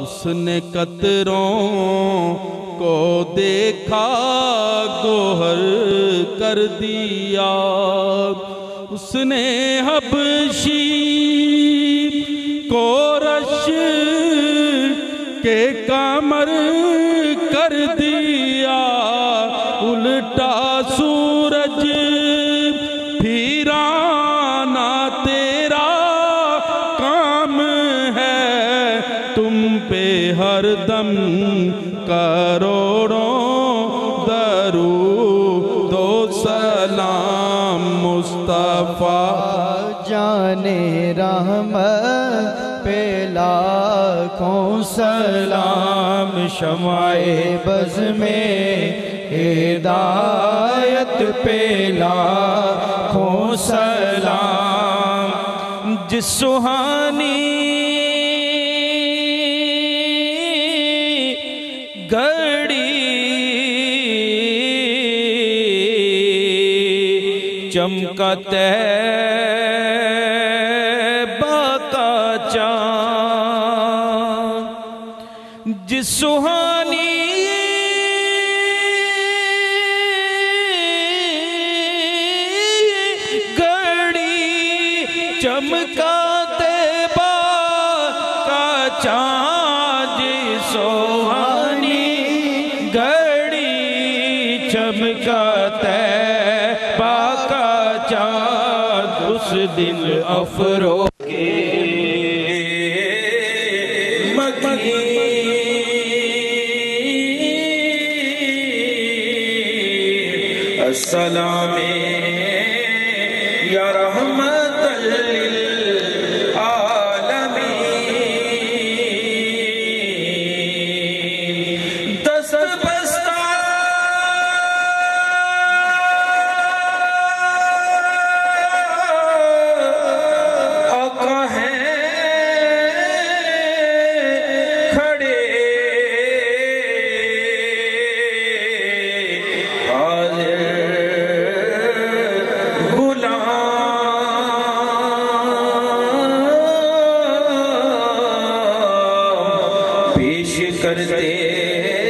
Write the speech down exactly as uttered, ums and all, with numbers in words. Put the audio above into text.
उसने कतरों को देखा गोहर कर दिया, उसने हबशी को रश के कमर कर दिया, उल्टा सूरज फिराना तेरा काम है, तुम पे हरदम करोड़ों दरूदो सलाम मुस्तफा जाने रहमत पे लाखों सलाम, शमाए बज़ में हिदायत पे लाखों सलाम। जिस सुहानी घड़ी चमका तैबा का चाँद, जिस सुहानी घड़ी चमका तैबा का चाँद, जिस सुहानी घड़ी चमका तैबा का चाँद, उस दिन अफरो के मकी अस्सलामे या रहमतल लिल आलमीन। दस बस्ता आका हैं खड़े, पेश करते